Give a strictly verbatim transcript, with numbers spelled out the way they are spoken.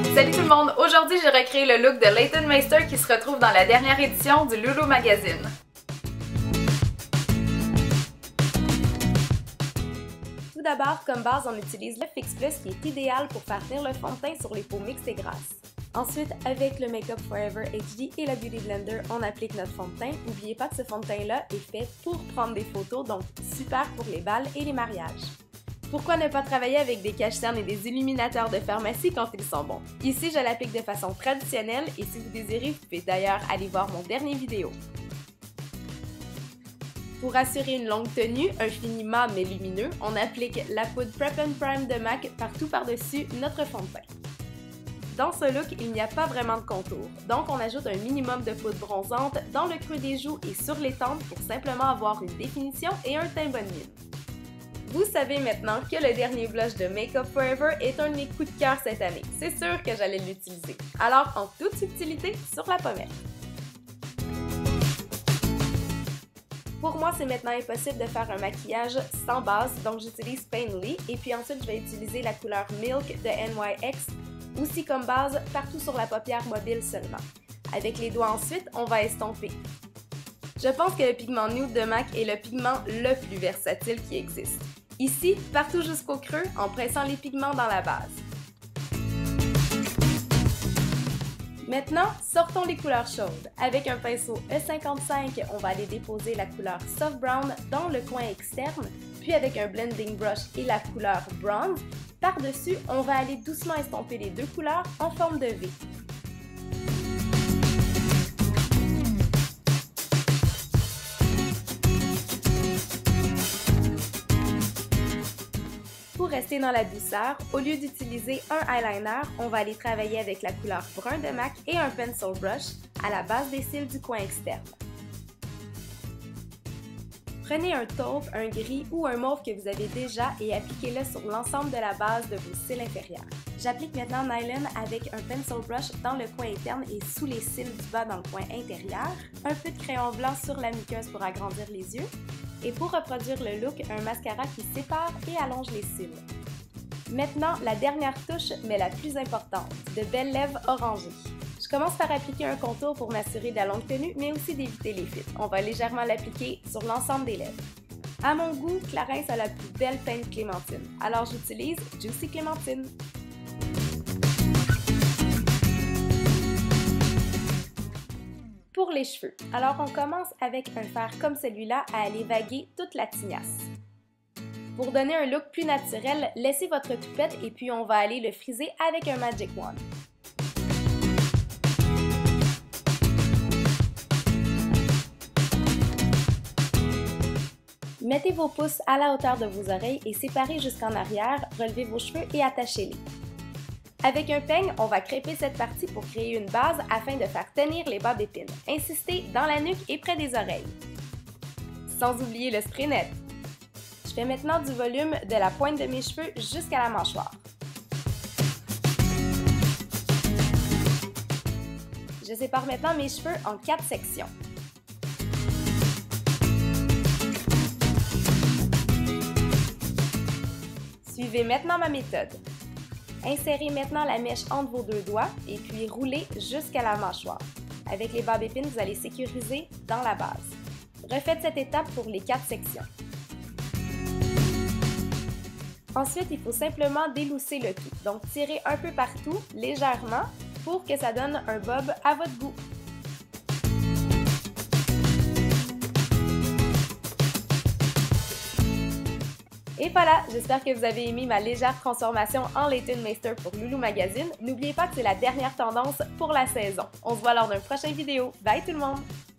Salut tout le monde! Aujourd'hui, j'ai recréé le look de Leighton Meester qui se retrouve dans la dernière édition du Loulou Magazine. Tout d'abord, comme base, on utilise le Fix Plus qui est idéal pour faire tenir le fond de teint sur les peaux mixtes et grasses. Ensuite, avec le Make Up Forever H D et la Beauty Blender, on applique notre fond de teint. N'oubliez pas que ce fond de teint-là est fait pour prendre des photos, donc super pour les balles et les mariages. Pourquoi ne pas travailler avec des cache-cernes et des illuminateurs de pharmacie quand ils sont bons? Ici, je l'applique de façon traditionnelle et si vous désirez, vous pouvez d'ailleurs aller voir mon dernier vidéo. Pour assurer une longue tenue, un fini mat mais lumineux, on applique la poudre Prep and Prime de MAC partout par-dessus notre fond de teint. Dans ce look, il n'y a pas vraiment de contour, donc on ajoute un minimum de poudre bronzante dans le creux des joues et sur les tempes pour simplement avoir une définition et un teint bonne mine. Vous savez maintenant que le dernier blush de Make Up Forever est un de mes coups de cœur cette année. C'est sûr que j'allais l'utiliser. Alors, en toute subtilité, sur la pommette. Pour moi, c'est maintenant impossible de faire un maquillage sans base, donc j'utilise Painterly et puis ensuite je vais utiliser la couleur Milk de N Y X, aussi comme base partout sur la paupière mobile seulement. Avec les doigts ensuite, on va estomper. Je pense que le pigment Nude de MAC est le pigment le plus versatile qui existe. Ici, partout jusqu'au creux, en pressant les pigments dans la base. Maintenant, sortons les couleurs chaudes. Avec un pinceau E cinquante-cinq, on va aller déposer la couleur Soft Brown dans le coin externe, puis avec un blending brush et la couleur Bronze, par-dessus, on va aller doucement estomper les deux couleurs en forme de V. Pour rester dans la douceur, au lieu d'utiliser un eyeliner, on va aller travailler avec la couleur brun de MAC et un pencil brush à la base des cils du coin externe. Prenez un taupe, un gris ou un mauve que vous avez déjà et appliquez-le sur l'ensemble de la base de vos cils inférieurs. J'applique maintenant Nylon avec un pencil brush dans le coin interne et sous les cils du bas dans le coin intérieur, un peu de crayon blanc sur la muqueuse pour agrandir les yeux, et pour reproduire le look, un mascara qui sépare et allonge les cils. Maintenant, la dernière touche, mais la plus importante, de belles lèvres orangées. Je commence par appliquer un contour pour m'assurer de la longue tenue, mais aussi d'éviter les fuites. On va légèrement l'appliquer sur l'ensemble des lèvres. À mon goût, Clarins a la plus belle teinte clémentine, alors j'utilise Juicy Clémentine. Pour les cheveux, alors on commence avec un fard comme celui-là à aller vaguer toute la tignasse. Pour donner un look plus naturel, laissez votre toupette et puis on va aller le friser avec un Magic Wand. Mettez vos pouces à la hauteur de vos oreilles et séparez jusqu'en arrière, relevez vos cheveux et attachez-les. Avec un peigne, on va crêper cette partie pour créer une base afin de faire tenir les bas d'épines. Insistez dans la nuque et près des oreilles. Sans oublier le spray net. Je fais maintenant du volume de la pointe de mes cheveux jusqu'à la mâchoire. Je sépare maintenant mes cheveux en quatre sections. Suivez maintenant ma méthode. Insérez maintenant la mèche entre vos deux doigts et puis roulez jusqu'à la mâchoire. Avec les bas d'épines, vous allez sécuriser dans la base. Refaites cette étape pour les quatre sections. Ensuite, il faut simplement délousser le tout. Donc, tirez un peu partout, légèrement, pour que ça donne un bob à votre goût. Et voilà, j'espère que vous avez aimé ma légère transformation en Leighton Meester pour Loulou Magazine. N'oubliez pas que c'est la dernière tendance pour la saison. On se voit lors d'un prochain vidéo. Bye tout le monde!